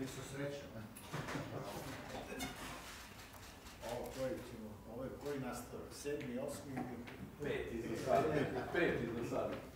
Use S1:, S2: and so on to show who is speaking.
S1: Bili su srećni. Ovo je koji nastavak? 7., 8. ili 5.
S2: Peti do sada.